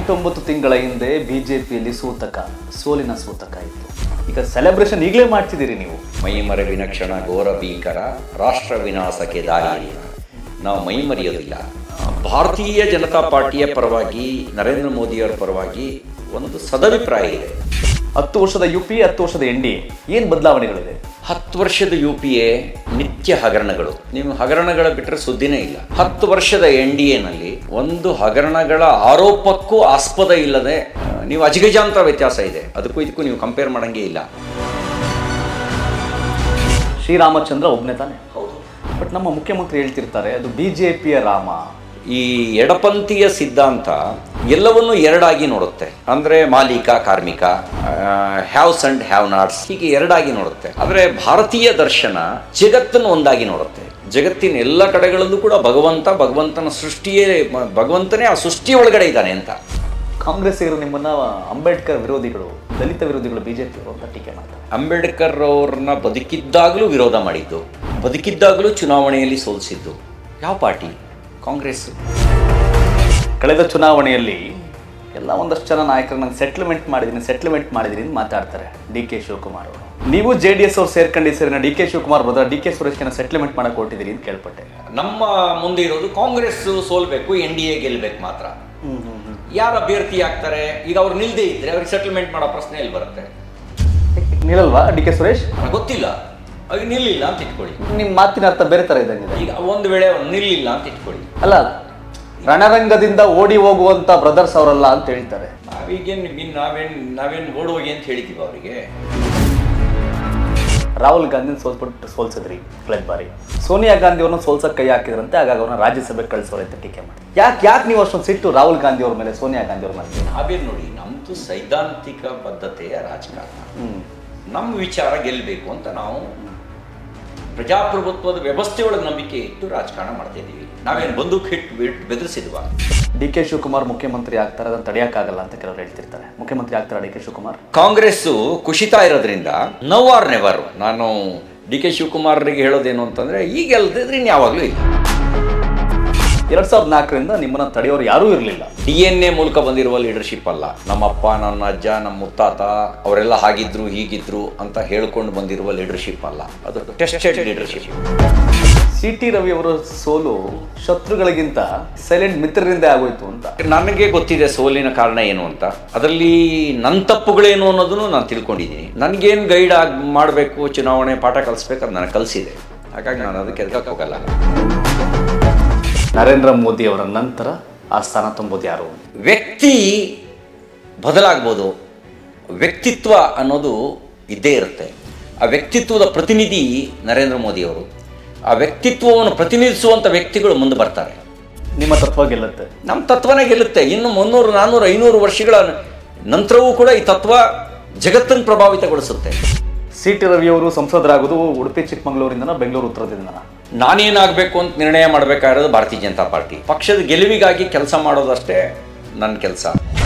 8-9 ತಿಂಗಳ ಹಿಂದೆ ಬಿಜೆಪಿಯಲ್ಲಿ ಸೋಲಿನ ಸೂತಕ ಇತ್ತು. ಈಗ ಸೆಲೆಬ್ರೇಷನ್ ಈಗಲೇ ಮಾಡ್ತಿದ್ದೀರಿ ನೀವು. ಮೈಮರೆವಿನ ಕ್ಷಣ ಘೋರ ಭೀಕರ, ರಾಷ್ಟ್ರ ವಿನಾಶಕ್ಕೆ ದಾರಿ. ನಾವು ಮೈಮರೆಯೋದಿಲ್ಲ. ಭಾರತೀಯ ಜನತಾ ಪಾರ್ಟಿಯ ಪರವಾಗಿ, ನರೇಂದ್ರ ಮೋದಿಯವರ ಪರವಾಗಿ ಒಂದು ಸದಭಿಪ್ರಾಯ ಇದೆ. 10 ವರ್ಷದ UPA, 10 ವರ್ಷದ NDA, ಏನು ಬದಲಾವಣೆಗಳಿದೆ? 10 ವರ್ಷದ UPA ನಿತ್ಯ ಹಗರಣಗಳು. ನೀವು ಹಗರಣಗಳ ಬಿಟ್ಟರೆ ಸುದ್ದಿನೇ ಇಲ್ಲ. 10 ವರ್ಷದ NDAನಲ್ಲಿ ಒಂದು ಹಗರಣಗಳ ಆರೋಪಕ್ಕೂ ಆಸ್ಪದ ಇಲ್ಲದೆ ನೀವು ಅಜಗಜಾಂತರ ವ್ಯತ್ಯಾಸ ಇದೆ. ಅದಕ್ಕೂ ಇದಕ್ಕೂ ನೀವು ಕಂಪೇರ್ ಮಾಡಂಗೇ ಇಲ್ಲ. ಶ್ರೀರಾಮಚಂದ್ರ ಒಬ್ಬನೇ ತಾನೆ? ಹೌದು. ಬಟ್ ನಮ್ಮ ಮುಖ್ಯಮಂತ್ರಿ ಹೇಳ್ತಿರ್ತಾರೆ ಅದು BJPಯ ರಾಮ. ಈ ಎಡಪಂಥೀಯ ಸಿದ್ಧಾಂತ ಎಲ್ಲವನ್ನೂ ಎರಡಾಗಿ ನೋಡುತ್ತೆ. ಅಂದರೆ ಮಾಲೀಕ, ಕಾರ್ಮಿಕ, ಹ್ಯಾವ್ಸ್ ಅಂಡ್ ಹ್ಯಾವ್ ನಾಟ್ಸ್, ಹೀಗೆ ಎರಡಾಗಿ ನೋಡುತ್ತೆ. ಆದರೆ ಭಾರತೀಯ ದರ್ಶನ ಜಗತ್ತನ್ನು ಒಂದಾಗಿ ನೋಡುತ್ತೆ. ಜಗತ್ತಿನ ಎಲ್ಲ ಕಡೆಗಳಲ್ಲೂ ಕೂಡ ಭಗವಂತನ ಭಗವಂತನೇ ಆ ಸೃಷ್ಟಿಯ ಒಳಗಡೆ ಇದ್ದಾನೆ ಅಂತ. ಕಾಂಗ್ರೆಸ್ಸಿಗರು ನಿಮ್ಮನ್ನ ಅಂಬೇಡ್ಕರ್ ವಿರೋಧಿಗಳು, ದಲಿತ ವಿರೋಧಿಗಳು BJP ಅಂತ ಟೀಕೆ ಮಾಡ್ತಾರೆ. ಅಂಬೇಡ್ಕರ್ ಅವ್ರನ್ನ ಬದುಕಿದ್ದಾಗಲೂ ವಿರೋಧ ಮಾಡಿದ್ದು, ಬದುಕಿದ್ದಾಗಲೂ ಚುನಾವಣೆಯಲ್ಲಿ ಸೋಲಿಸಿದ್ದು ಯಾವ ಪಾರ್ಟಿ? ಕಾಂಗ್ರೆಸ್. ಕಳೆದ ಚುನಾವಣೆಯಲ್ಲಿ ಎಲ್ಲ ಒಂದಷ್ಟು ಜನ ನಾಯಕರು ನಾನು ಸೆಟ್ಲ್ಮೆಂಟ್ ಮಾಡಿದ್ದೀನಿ ಅಂತ ಮಾತಾಡ್ತಾರೆ. DK ಶಿವಕುಮಾರ್ ಅವರು. ನೀವು JDS ಅವ್ರು ಸೇರ್ಕೊಂಡಿದ್ದೀರಿ, DK ಶಿವಕುಮಾರ್ ಬ್ರದರ್ DK ಸುರೇಶ್ಗೆ ಸೆಟ್ಲ್ಮೆಂಟ್ ಮಾಡಕ್ಕೆ ಕೊಟ್ಟಿದ್ದೀರಿ ಅಂತ ಕೇಳ್ಪಟ್ಟೆ. ನಮ್ಮ ಮುಂದೆ ಇರೋದು ಕಾಂಗ್ರೆಸ್ ಸೋಲ್ಬೇಕು, NDA ಗೆಲ್ಬೇಕು ಮಾತ್ರ. ಯಾರು ಅಭ್ಯರ್ಥಿ ಆಗ್ತಾರೆ? ಈಗ ಅವ್ರು ನಿಲ್ದೇ ಇದ್ರೆ ಅವ್ರಿಗೆ ಸೆಟಲ್ಮೆಂಟ್ ಮಾಡೋ ಪ್ರಶ್ನೆ ಎಲ್ಲಿ ಬರುತ್ತೆ? ನಿಲ್ಲಲ್ವಾ DK ಸುರೇಶ್? ಗೊತ್ತಿಲ್ಲ. ಆಗ ನಿಲ್ಲಿಲ್ಲ ಅಂತ ಇಟ್ಕೊಳ್ಳಿ. ನಿಮ್ಮ ಮಾತಿನ ಅರ್ಥ ಬೇರೆ ತರ ಇದ್ದಂಗಿದೆ. ಈಗ ಒಂದು ವೇಳೆ ನಿಲ್ಲಿಲ್ಲ ಅಂತ ಇಟ್ಕೊಳ್ಳಿ. ಅಲ್ಲ, ರಣರಂಗದಿಂದ ಓಡಿ ಹೋಗುವಂತ ಬ್ರದರ್ಸ್ ಅವರಲ್ಲ ಅಂತ ಹೇಳ್ತಾರೆ. ನಾವೇನು ಓಡೋಗಿ ಅಂತ ಹೇಳಿದೀವಿ ಅವರಿಗೆ. ರಾಹುಲ್ ಗಾಂಧಿನ ಸೋಲ್ಸಿದ್ರಿ ಕಳೆದ ಬಾರಿ. ಸೋನಿಯಾ ಗಾಂಧಿ ಅವ್ರನ್ನ ಸೋಲ್ಸಕ್ಕೆ ಕೈ ಹಾಕಿದ್ರಂತೆ, ಹಾಗಾಗಿ ಅವ್ರನ್ನ ರಾಜ್ಯಸಭೆಗೆ ಕಳಿಸೋರು ಅಂತ ಟೀಕೆ ಮಾಡಿ. ಯಾಕೆ ನೀವು ಅಷ್ಟೊಂದು ಸಿಟ್ಟು ರಾಹುಲ್ ಗಾಂಧಿ ಅವ್ರ ಮೇಲೆ, ಸೋನಿಯಾ ಗಾಂಧಿ ಅವ್ರ ಮೇಲೆ? ನಾವೇನು ನೋಡಿ, ನಮ್ದು ಸೈದ್ಧಾಂತಿಕ ಬದ್ಧತೆಯ ರಾಜಕಾರಣ. ನಮ್ಮ ವಿಚಾರ ಗೆಲ್ಲಬೇಕು ಅಂತ ನಾವು ಪ್ರಜಾಪ್ರಭುತ್ವದ ವ್ಯವಸ್ಥೆಯೊಳಗೆ ನಂಬಿಕೆ ಇಟ್ಟು ರಾಜಕಾರಣ ಮಾಡ್ತಾ ಇದ್ದೀವಿ. ನಾವೇನು ಬಂದೂಕು ಹಿಟ್ಟು ಬೆದರಿಸಿದ್ವಾ? DK ಶಿವಕುಮಾರ್ ಮುಖ್ಯಮಂತ್ರಿ ಆಗ್ತಾರೆ, ಅದನ್ನು ತಡೆಯೋಕ್ಕಾಗಲ್ಲ ಅಂತ ಕೆಲವರು ಹೇಳ್ತಿರ್ತಾರೆ. ಮುಖ್ಯಮಂತ್ರಿ ಆಗ್ತಾರೆ DK ಶಿವಕುಮಾರ್? ಕಾಂಗ್ರೆಸ್ಸು ಕುಸಿತಾ ಇರೋದ್ರಿಂದ ನವ್ ಆರ್ ನೆವರ್. ನಾನು DK ಶಿವಕುಮಾರ್ರಿಗೆ ಹೇಳೋದೇನು ಅಂತಂದ್ರೆ, ಈಗ ಗೆಲ್ದಿದ್ರೆ ಇನ್ಯಾವಾಗಲೂ ಇಲ್ಲ. 2004ರಿಂದ ನಿಮ್ಮನ್ನ ತಡೆಯೋರು ಯಾರೂ ಇರಲಿಲ್ಲ. DNA ಮೂಲಕ ಬಂದಿರುವ ಲೀಡರ್ಶಿಪ್ ಅಲ್ಲ. ನಮ್ಮಪ್ಪ, ನನ್ನ ಅಜ್ಜ, ನಮ್ಮ ಮುತ್ತಾತ ಅವರೆಲ್ಲ ಹಾಗಿದ್ರು ಹೀಗಿದ್ರು ಅಂತ ಹೇಳ್ಕೊಂಡು ಬಂದಿರುವ ಲೀಡರ್ಶಿಪ್ ಅಲ್ಲ. ಅದು ಟೆಸ್ಟೆಡ್ ಲೀಡರ್ಶಿಪ್. CT ರವಿ ಅವರ ಸೋಲು ಶತ್ರುಗಳಿಗಿಂತ ಸೈಲೆಂಟ್ ಮಿತ್ರರಿಂದ ಆಗೋಯ್ತು ಅಂತ ನನಗೆ ಗೊತ್ತಿದೆ. ಸೋಲಿನ ಕಾರಣ ಏನು ಅಂತ, ಅದರಲ್ಲಿ ನನ್ನ ತಪ್ಪುಗಳೇನು ಅನ್ನೋದನ್ನು ನಾನು ತಿಳ್ಕೊಂಡಿದ್ದೀನಿ. ನನಗೇನು ಗೈಡ್ ಮಾಡಬೇಕು, ಚುನಾವಣೆ ಪಾಠ ಕಲಿಸ್ಬೇಕು, ಅದು ನನಗೆ ಕಲಿಸಿದೆ. ಹಾಗಾಗಿ ನಾನು ಅದಕ್ಕೆ ಎದಕ್ಕೆ ಹೋಗಲ್ಲ. ನರೇಂದ್ರ ಮೋದಿ ಅವರ ನಂತರ ಆ ಸ್ಥಾನ ತುಂಬೋದು ಯಾರು? ವ್ಯಕ್ತಿ ಬದಲಾಗ್ಬೋದು, ವ್ಯಕ್ತಿತ್ವ ಅನ್ನೋದು ಇದ್ದೇ ಇರುತ್ತೆ. ಆ ವ್ಯಕ್ತಿತ್ವದ ಪ್ರತಿನಿಧಿ ನರೇಂದ್ರ ಮೋದಿ ಅವರು. ಆ ವ್ಯಕ್ತಿತ್ವವನ್ನು ಪ್ರತಿನಿಧಿಸುವಂಥ ವ್ಯಕ್ತಿಗಳು ಮುಂದೆ ಬರ್ತಾರೆ. ನಿಮ್ಮ ತತ್ವ ಗೆಲ್ಲುತ್ತೆ, ನಮ್ಮ ತತ್ವನೇ ಗೆಲ್ಲುತ್ತೆ. ಇನ್ನು 300, 400, 500 ವರ್ಷಗಳ ನಂತರವೂ ಕೂಡ ಈ ತತ್ವ ಜಗತ್ತನ್ನು ಪ್ರಭಾವಿತಗೊಳಿಸುತ್ತೆ. CT ರವಿ ಅವರು ಸಂಸದರಾಗೋದು ಉಡುಪಿ ಚಿಕ್ಕಮಗಳೂರಿಂದನ, ಬೆಂಗಳೂರು ಉತ್ತರದಿಂದನ? ನಾನೇನಾಗಬೇಕು ಅಂತ ನಿರ್ಣಯ ಮಾಡಬೇಕಾಗಿರೋದು ಭಾರತೀಯ ಜನತಾ ಪಾರ್ಟಿ. ಪಕ್ಷದ ಗೆಲುವಿಗಾಗಿ ಕೆಲಸ ಮಾಡೋದಷ್ಟೇ ನನ್ನ ಕೆಲಸ.